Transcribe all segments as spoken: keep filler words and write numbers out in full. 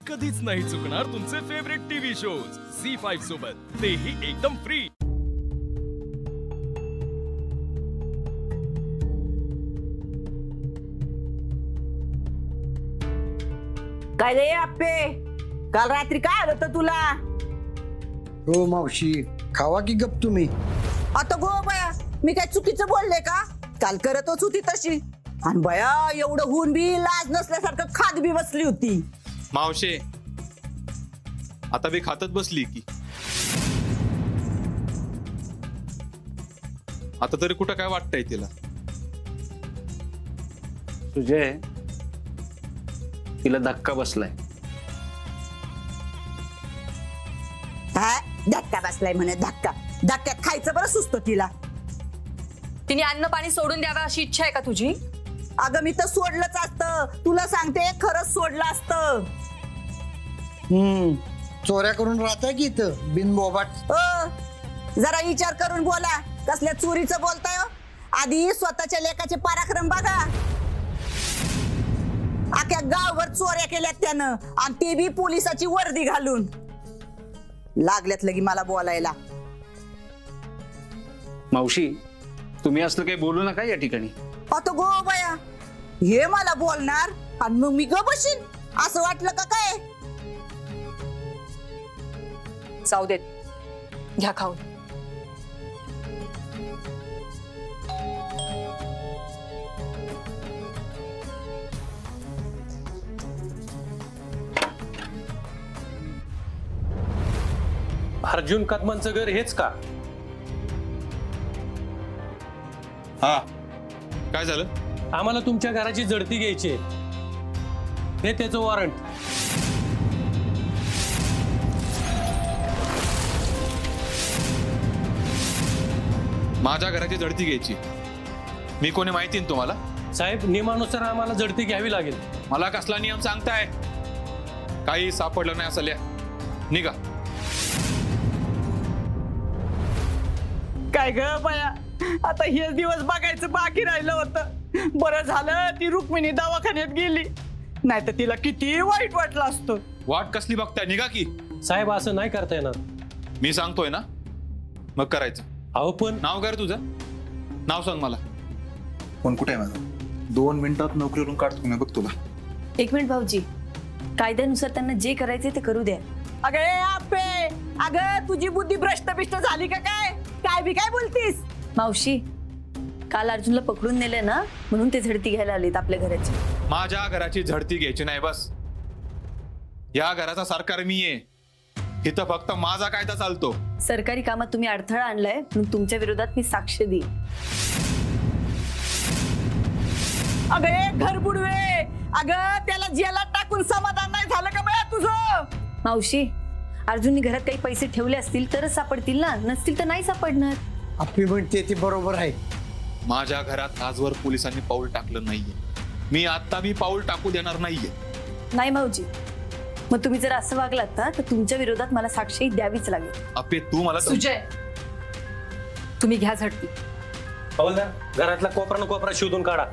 कधीच नाही चुकणार तुमचे favourite TV shows Zee five सोबत, तेही एकदम फ्री। काय रे आप्पे, काल रात्री काय आलं होतं तुला? हो मावशी, खावा की गप तुम्ही। आता गो बया, मी काय चुकीचं बोलले का? काल करतच होती तशी, आणि बया एवढं होऊन बी लाज नसल्यासारखं खात बी बसली होती। मावशे आता बी खातच बसली की? आता तरी कुठं काय वाटतंय तिला? तुझे तिला धक्का बसलाय। हा, धक्का बसलाय म्हणे? धक्का धक्क्यात खायचं बरं सुचतं तिला। तिने अन्न पाणी सोडून द्यावं अशी इच्छा आहे का तुझी? अगं मी तर सोडलंच असतं, तुला सांगते खरंच सोडलं असतं। हम्म चोऱ्या करून राहताय की इथं बिनबोबाट? ओ जरा विचार करून बोला, कसल्या चोरीचं बोलताय? आधी स्वतःच्या लेकाचे पराक्रम बघा। अख्ख्या गावभर चोऱ्या केल्यात त्यानं, आणि ते बी पोलिसाची वर्दी घालून। लागल्यात लगी मला बोलायला। मावशी तुम्ही असलं काही बोलू नका या ठिकाणी। आता गो बया, हे मला बोलणार आणि मग मी ग बशीन असं वाटलं का काय? जाऊ देत, घ्या खाऊन। अर्जुन कदमांचं घर हेच का? हा, काय झालं? आम्हाला तुमच्या घराची जडती घ्यायची आहे, हे त्याचं वॉरंट। माझ्या घराची जडती घ्यायची? मी कोणी माहिती ना तुम्हाला? साहेब, नियमानुसार आम्हाला जडती घ्यावी लागेल। मला कसला नियम सांगताय? काही सापडलं नाही असं लिहा, निघा। काय ग बया, आता हे दिवस बघायचं बाकी राहिलं होतं। बरं झालं ती रुक्मिणी दवाखान्यात गेली, नाही तर तिला किती वाईट वाटलं असतं। वाट कसली बघताय? निघा की। साहेब असं नाही करता येणार। मी सांगतोय ना, मग करायचं। अहो पण नाव काय तुझं? नाव सांग मला। फोन कुठे आहे माझा? दोन मिनिटात नोकरीवरून काढतो मी, बघ तुला। एक मिनिट भाऊजी, कायद्यानुसार त्यांना जे करायचे ते करू द्या। अगे आपे, अगं तुझी बुद्धी भ्रष्ट बिष्ट झाली का काय? काय बी काय बोलतीस? मावशी, काल अर्जुनला पकडून नेले ना, म्हणून ते झडती घ्यायला आलेत आपल्या घराची। माझ्या घराची झडती घ्यायची नाही, बस। या घराचा सरकार मी आहे, इथं फक्त माझा कायदा चालतो। सरकारी कामात तुम्ही अडथळा आणलाय, म्हणून तुमच्या विरोधात मी साक्ष देईन। अगं घर बुडवे, अगं त्याला जेलात टाकून समाधान नाही झालं का बया तुझं? मावशी, अर्जुनने घरात काही पैसे ठेवले असतील तरच सापडतील ना, नसतील तर नाही सापडणार। आपली म्हणते ते बरोबर आहे। माझ्या घरात आजवर पोलिसांनी पाऊल टाकलं नाहीये, मी आता मी पाऊल टाकू देणार नाहीये। नाही भाऊजी, मग तुम्ही जर असं वागलात ना, तर तुमच्या विरोधात मला साक्षी द्यावीच लागेल। आपे तू मला सुजय, तुम्ही घ्या झडती। हवलदार, घरातला कोपरा न कोपरा शोधून काढा।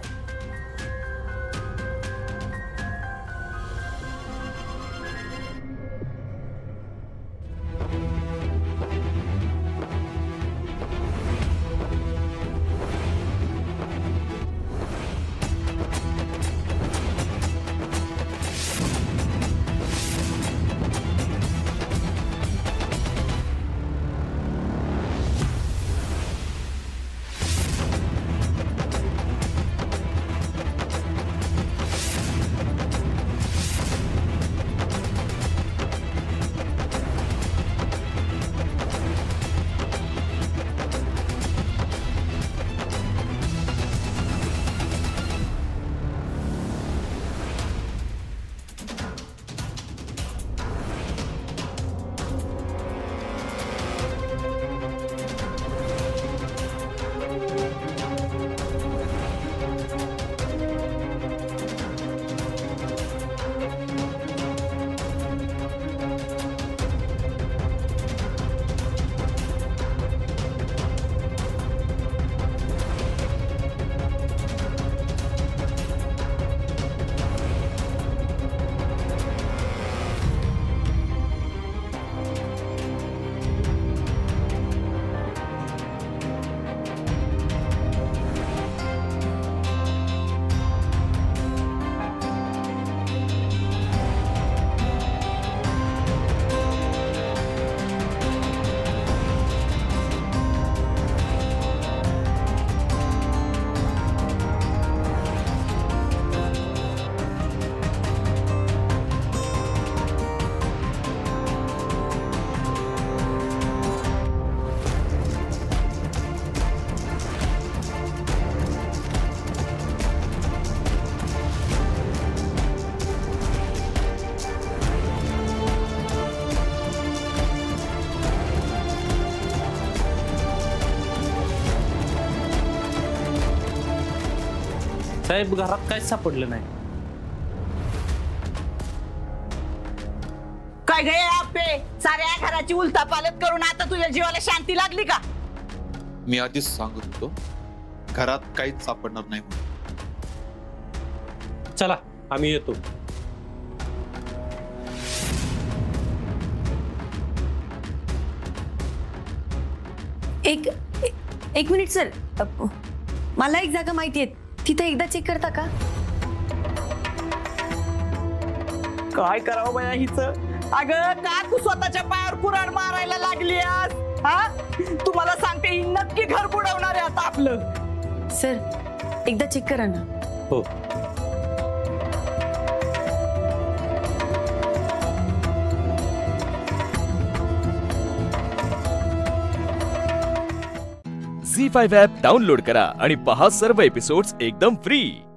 साहेब घरात काहीच सापडलं नाही. काय गे आपे, साऱ्या घराची उलथापालत करून आता तुझ्या जीवाला शांती लागली का? मी आधीच सांगत होतो घरात काहीच सापडणार नाही म्हणून. चला आम्ही येतो. एक ए- एक मिनिट सर, अ, मला एक जागा माहिती आहे, तिथे एकदा चेक करता का? काय करावं बाया हिच? अगं का तू स्वतःच्या पायावर कुऱ्हाड मारायला लागली आज? हा, तुम्हाला सांगते ही नक्की घर बुडवणार आहे आता आपलं. सर एकदा चेक करा ना. हो. झी फाईव्ह ॲप डाउनलोड करा आणि पहा सर्व एपिसोड्स एकदम फ्री.